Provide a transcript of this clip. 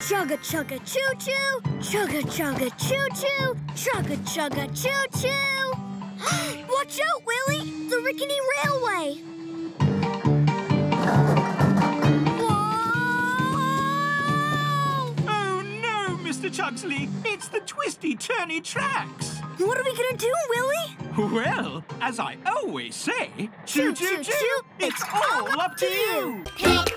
Chugga chugga choo choo, chugga chugga choo choo, chugga chugga choo choo. Watch out, Willie! The rickety railway. Whoa! Oh no, Mr. Chugsley! It's the twisty-turny tracks. What are we gonna do, Willie? Well, as I always say, choo choo choo, it's all up to you. Pick